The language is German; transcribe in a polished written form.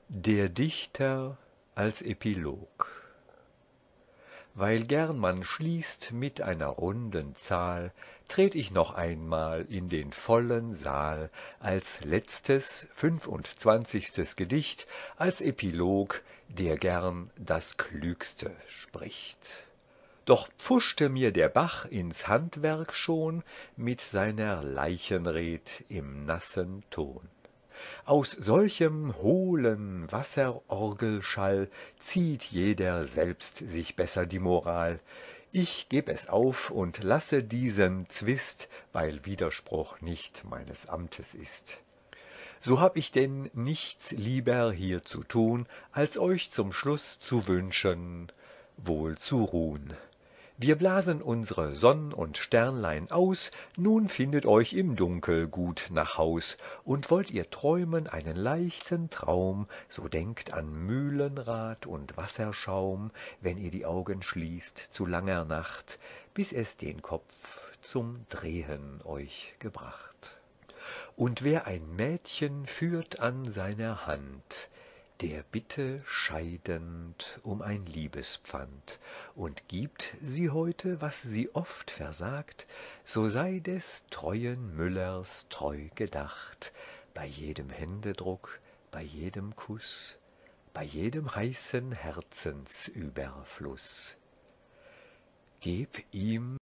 Der Dichter als Epilog. Weil gern man schließt mit einer runden Zahl, tret ich noch einmal in den vollen Saal, als letztes 25. Gedicht, als Epilog, der gern das Klügste spricht. Doch pfuschte mir der Bach ins Handwerk schon mit seiner Leichenred im nassen Ton. Aus solchem hohlen Wasserorgelschall zieht jeder selbst sich besser die Moral. Ich geb es auf und lasse diesen Zwist, weil Widerspruch nicht meines Amtes ist. So hab ich denn nichts lieber hier zu tun, als euch zum Schluß zu wünschen, wohl zu ruhn. Wir blasen unsre Sonn und Sternlein aus, nun findet euch im Dunkel gut nach Haus, und wollt ihr träumen einen leichten Traum, so denkt an Mühlenrad und Wasserschaum, wenn ihr die Augen schließt zu langer Nacht, bis es den Kopf zum Drehen euch gebracht. Und wer ein Mädchen führt an seiner Hand, der bitte scheidend um ein Liebespfand, und gibt sie heute, was sie oft versagt, so sei des treuen Müllers treu gedacht, bei jedem Händedruck, bei jedem Kuß, bei jedem heißen Herzensüberfluß. Geb ihm